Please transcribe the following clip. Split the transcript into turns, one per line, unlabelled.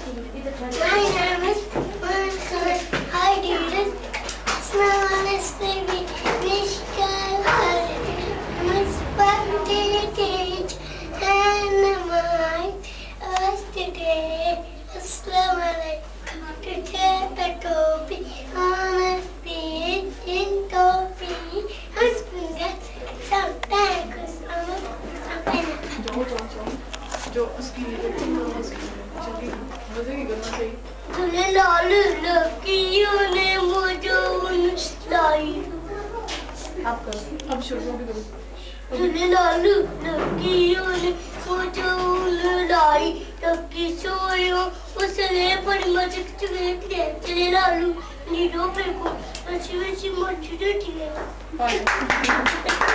My name is Mohammed. Hi, dear. Honestly, Mishka, Musbandit, and my today. Assalamualaikum. Today, the topic on a speed in topic. Husband, sometimes,
जो उसकी मजे की करना चाहिए
तूने लाल लकीयों ने मुझे उनलाई
आप करो अब शुरू भी करो
तूने लाल लकीयों ने मुझे उनलाई लकी सोयो उसने बड़ी मजे चुके तेरे लालू नीडो पे को अच्छी अच्छी मजे चुके